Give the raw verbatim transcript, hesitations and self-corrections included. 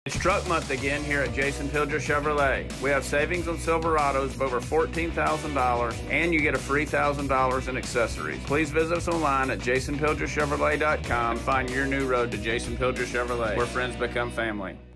It's truck month again here at Jason Pilger Chevrolet. We have savings on Silverados of over fourteen thousand dollars, and you get a free one thousand dollars in accessories. Please visit us online at jason pilger chevrolet dot com and find your new road to Jason Pilger Chevrolet, where friends become family.